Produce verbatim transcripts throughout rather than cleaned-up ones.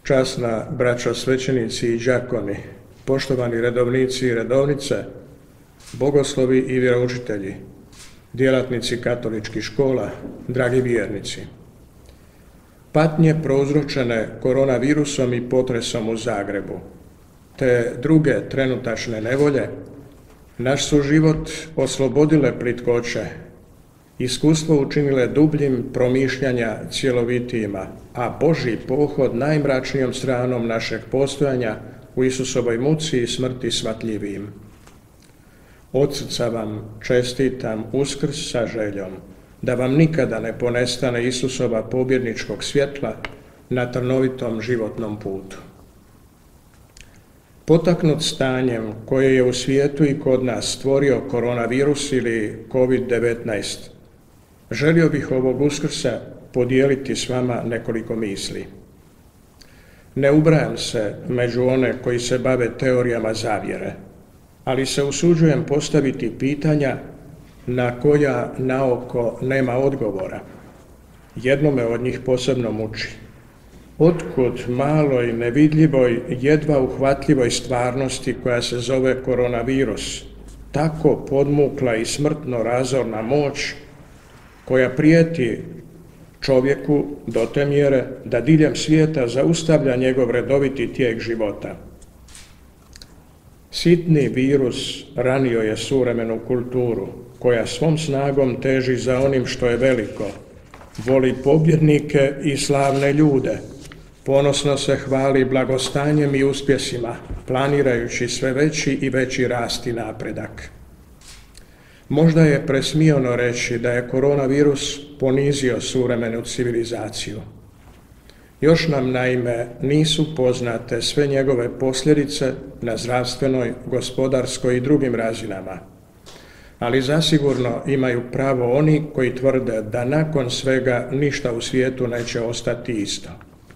časna braćo svećenici i đakoni, poštovani redovnici i redovnice, bogoslovi i vjeroučitelji, djelatnici katoličkih škola, dragi vjernici. Patnje prouzročene koronavirusom i potresom u Zagrebu, te druge trenutačne nevolje, naš su život oslobodile plitkoće, iskustvo učinile dubljim promišljanja cjelovitijima, a Božji pohod najmračnijom stranom našeg postojanja u Isusovoj muci i smrti shvatljivijim. Od srca vam čestitam Uskrs sa željom da vam nikada ne ponestane Isusova pobjedničkog svjetla na trnovitom životnom putu. Potaknut stanjem koje je u svijetu i kod nas stvorio koronavirus ili kovid devetnaest, želio bih ovog Uskrsa podijeliti s vama nekoliko misli. Ne ubrajam se među one koji se bave teorijama zavjere, ali se usuđujem postaviti pitanja na koja naoko nema odgovora. Jedno me od njih posebno muči. Otkud maloj, nevidljivoj, jedva uhvatljivoj stvarnosti koja se zove koronavirus, tako podmukla i smrtno razorna moć koja prijeti čovjeku do te mjere da diljem svijeta zaustavlja njegov redoviti tijek života? Sitni virus ranio je suvremenu kulturu, koja svom snagom teži za onim što je veliko, voli pobjednike i slavne ljude, ponosno se hvali blagostanjem i uspjesima, planirajući sve veći i veći rast i napredak. Možda je presmiono reći da je koronavirus ponizio suvremenu civilizaciju. Još nam naime nisu poznate sve njegove posljedice na zdravstvenoj, gospodarskoj i drugim razinama, ali zasigurno imaju pravo oni koji tvrde da nakon svega ništa u svijetu neće ostati isto.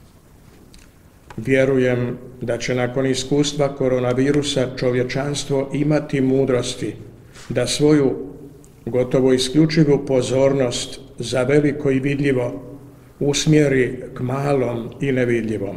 Vjerujem da će nakon iskustva koronavirusa čovječanstvo imati mudrosti da svoju gotovo isključivu pozornost za veliko i vidljivo usmjeri k malom i nevidljivom.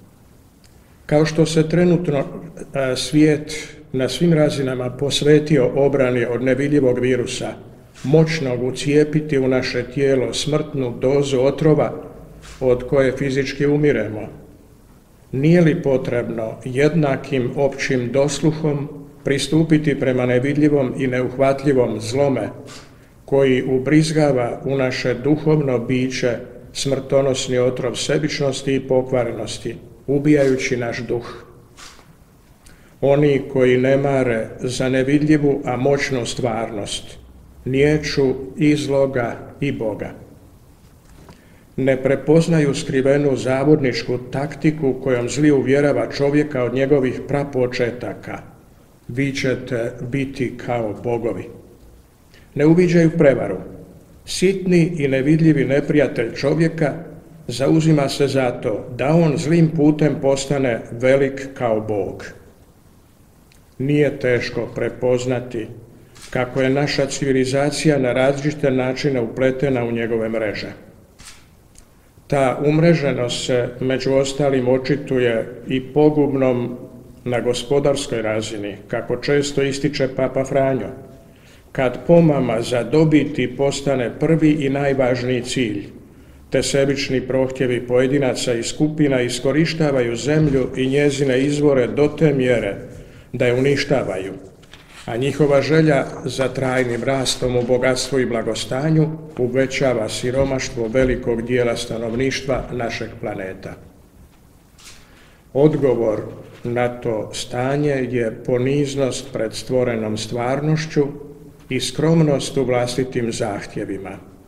Kao što se trenutno a, svijet na svim razinama posvetio obrani od nevidljivog virusa, moćnog ucijepiti u naše tijelo smrtnu dozu otrova od koje fizički umiremo, nije li potrebno jednakim općim dosluhom pristupiti prema nevidljivom i neuhvatljivom zlome koji ubrizgava u naše duhovno biće smrtonosni otrov sebičnosti i pokvarenosti, ubijajući naš duh? Oni koji ne mare za nevidljivu, a moćnu stvarnost, niječu i zloga i Boga. Ne prepoznaju skrivenu zavodničku taktiku kojom zli uvjerava čovjeka od njegovih prapočetaka. Vi ćete biti kao bogovi. Ne uviđaju prevaru. Sitni i nevidljivi neprijatelj čovjeka zauzima se za to da on zlim putem postane velik kao Bog. Nije teško prepoznati kako je naša civilizacija na različite načine upletena u njegove mreže. Ta umreženost se među ostalim očituje i pogubnom na gospodarskoj razini, kako često ističe Papa Franjo, kad pomama za dobiti postane prvi i najvažniji cilj, te sebični prohtjevi pojedinaca i skupina iskorištavaju zemlju i njezine izvore do te mjere da je uništavaju, a njihova želja za trajnim rastom u bogatstvu i blagostanju uvećava siromaštvo velikog dijela stanovništva našeg planeta. Odgovor na to stanje je poniznost pred stvorenom stvarnošću i skromnost u vlastitim zahtjevima.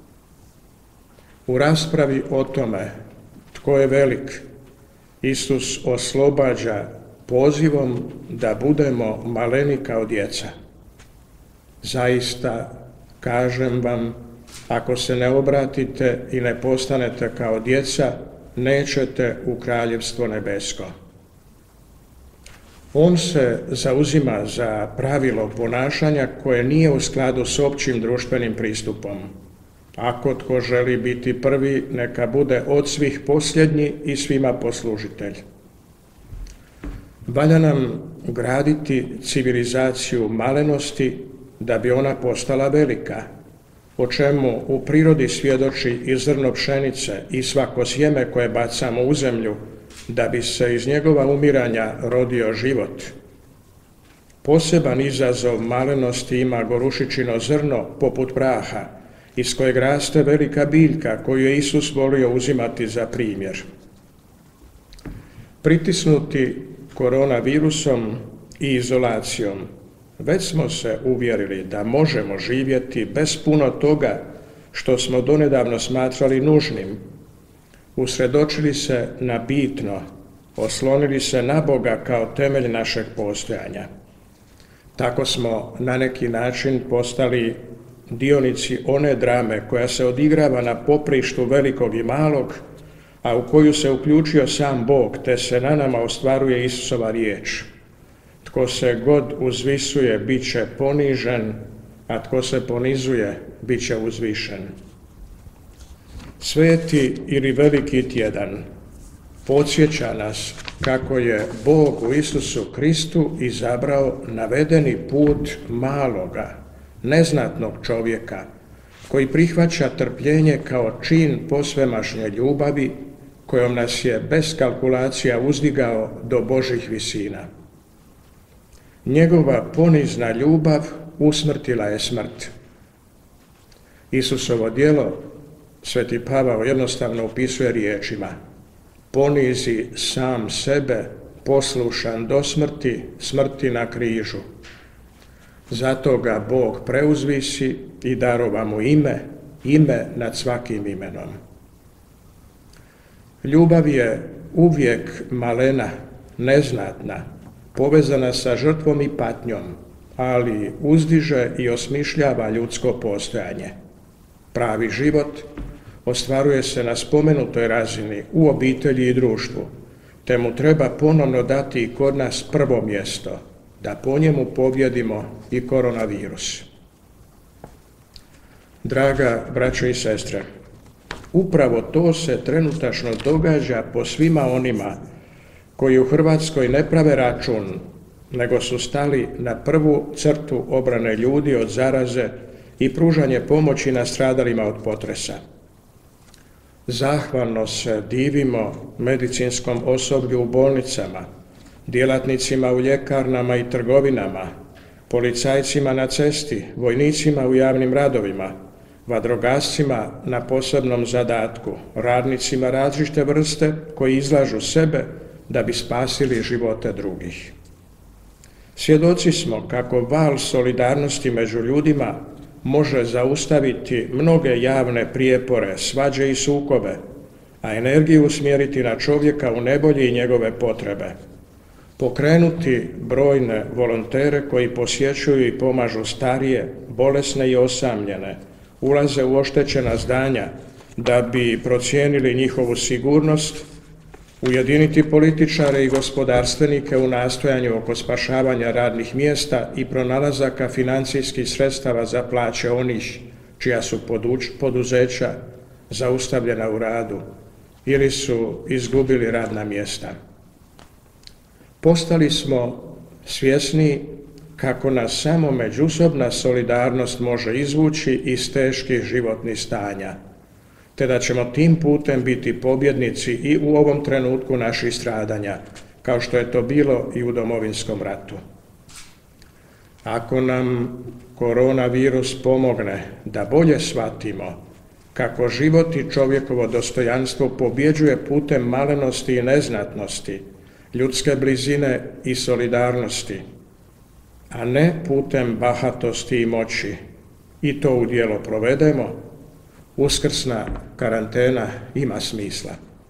U raspravi o tome tko je velik, Isus oslobađa pozivom da budemo maleni kao djeca. Zaista, kažem vam, ako se ne obratite i ne postanete kao djeca, nećete u kraljevstvo nebesko. On se zauzima za pravilo ponašanja koje nije u skladu s općim društvenim pristupom. Ako tko želi biti prvi, neka bude od svih posljednji i svima poslužitelj. Valja nam graditi civilizaciju malenosti da bi ona postala velika, o čemu u prirodi svjedoči i zrno pšenice i svako sjeme koje bacamo u zemlju, da bi se iz njegova umiranja rodio život. Poseban izazov malenosti ima gorušičino zrno poput praha, iz kojeg raste velika biljka koju je Isus volio uzimati za primjer. Pritisnuti koronavirusom i izolacijom, već smo se uvjerili da možemo živjeti bez puno toga što smo donedavno smatrali nužnim. Usredočili se na bitno, oslonili se na Boga kao temelj našeg postojanja. Tako smo na neki način postali dionici one drame koja se odigrava na poprištu velikog i malog, a u koju se uključio sam Bog, te se na nama ostvaruje Isusova riječ. Tko se god uzvisuje, bit će ponižen, a tko se ponizuje, bit će uzvišen. Sveti ili veliki tjedan podsjeća nas kako je Bog u Isusu Kristu izabrao navedeni put maloga, neznatnog čovjeka, koji prihvaća trpljenje kao čin posvemašnje ljubavi, kojom nas je bez kalkulacija uzdigao do Božih visina. Njegova ponizna ljubav usmrtila je smrt. Isusovo djelo Sveti Pavao jednostavno opisuje riječima: ponizi sam sebe, poslušan do smrti, smrti na križu. Zato ga Bog preuzvisi i darova mu ime, ime nad svakim imenom. Ljubav je uvijek malena, neznatna, povezana sa žrtvom i patnjom, ali uzdiže i osmišljava ljudsko postojanje. Pravi život ostvaruje se na spomenutoj razini u obitelji i društvu, te mu treba ponovno dati i kod nas prvo mjesto, da po njemu pobjedimo i koronavirus. Draga braćo i sestre, upravo to se trenutačno događa po svima onima koji u Hrvatskoj ne prave račun, nego su stali na prvu crtu obrane ljudi od zaraze i pružanje pomoći nastradalima od potresa. Zahvalno se divimo medicinskom osoblju u bolnicama, djelatnicima u ljekarnama i trgovinama, policajcima na cesti, vojnicima u javnim radovima, vatrogascima na posebnom zadatku, radnicima različite vrste koji izlažu sebe da bi spasili živote drugih. Svjedoci smo kako val solidarnosti među ljudima može zaustaviti mnoge javne prijepore, svađe i sukobe, a energiju usmjeriti na čovjeka u nevolji i njegove potrebe. Pokrenuti brojne volontere koji posjećuju i pomažu starije, bolesne i osamljene, ulaze u oštećena zdanja da bi procijenili njihovu sigurnost, ujediniti političare i gospodarstvenike u nastojanju oko spašavanja radnih mjesta i pronalazaka financijskih sredstava za plaće onih čija su poduzeća zaustavljena u radu ili su izgubili radna mjesta. Postali smo svjesni kako nas samo međusobna solidarnost može izvući iz teških životnih stanja, te da ćemo tim putem biti pobjednici i u ovom trenutku naših stradanja, kao što je to bilo i u Domovinskom ratu. Ako nam koronavirus pomogne da bolje shvatimo kako život i čovjekovo dostojanstvo pobjeđuje putem malenosti i neznatnosti, ljudske blizine i solidarnosti, a ne putem bahatosti i moći, i to u djelo provedemo, uskrsna karantena ima smisla.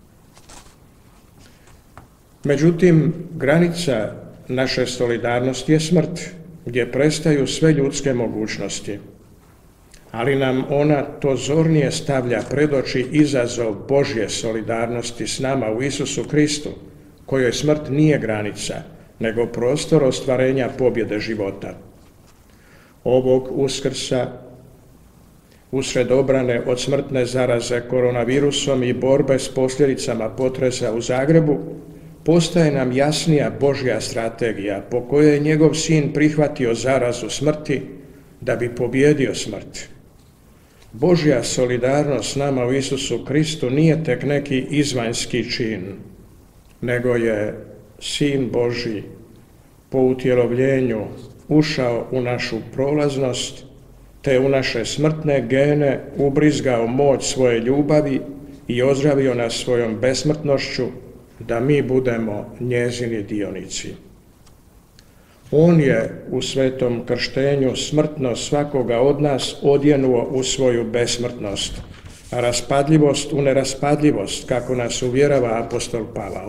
Međutim, granica naše solidarnosti je smrt, gdje prestaju sve ljudske mogućnosti, ali nam ona to zornije stavlja pred oči izazov Božje solidarnosti s nama u Isusu Kristu, kojoj smrt nije granica, nego prostor ostvarenja pobjede života. Ovog Uskrsa, usred obrane od smrtne zaraze koronavirusom i borbe s posljedicama potresa u Zagrebu, postaje nam jasnija Božja strategija po kojoj je njegov sin prihvatio zarazu smrti da bi pobjedio smrt. Božja solidarnost s nama u Isusu Kristu nije tek neki izvanjski čin, nego je Sin Božji po utjelovljenju ušao u našu prolaznost, te u naše smrtne gene ubrizgao moć svoje ljubavi i ozdravio nas svojom besmrtnošću, da mi budemo njezini dionici. On je u svetom krštenju smrtnost svakoga od nas odjenuo u svoju besmrtnost, a raspadljivost u neraspadljivost, kako nas uvjerava apostol Pavao.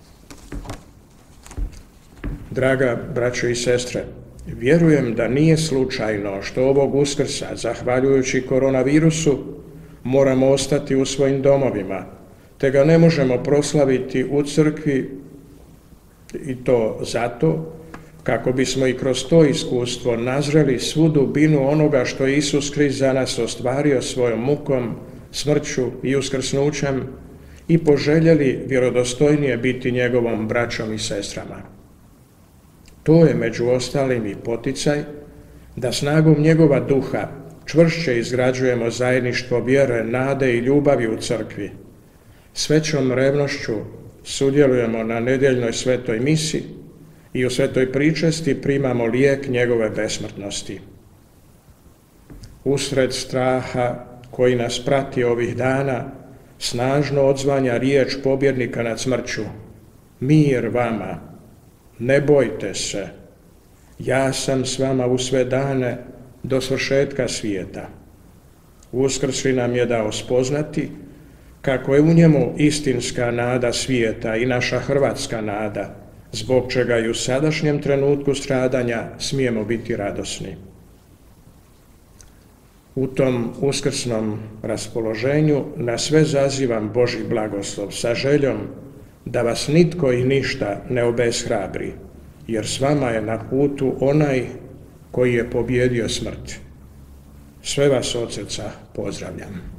Draga braćo i sestre, vjerujem da nije slučajno što ovog Uskrsa, zahvaljujući koronavirusu, moramo ostati u svojim domovima, te ga ne možemo proslaviti u crkvi, i to zato kako bismo i kroz to iskustvo nazreli svu dubinu onoga što je Isus Krist za nas ostvario svojom mukom, smrću i uskrsnućem i poželjeli vjerodostojnije biti njegovom braćom i sestrama. To je među ostalim i poticaj da snagom njegova duha čvršće izgrađujemo zajedništvo vjere, nade i ljubavi u crkvi. S većom revnošću sudjelujemo na nedjeljnoj svetoj misi i u svetoj pričesti primamo lijek njegove besmrtnosti. Usred straha koji nas prati ovih dana, snažno odzvanja riječ pobjednika nad smrću: mir vama, ne bojte se, ja sam s vama u sve dane do svršetka svijeta. Uskrsli nam je dao spoznati kako je u njemu istinska nada svijeta i naša hrvatska nada, zbog čega i u sadašnjem trenutku stradanja smijemo biti radosni. U tom uskrsnom raspoloženju na sve zazivam Božji blagoslov sa željom da vas nitko i ništa ne obeshrabri, jer s vama je na putu onaj koji je pobjedio smrt. Sve vas od srca pozdravljam.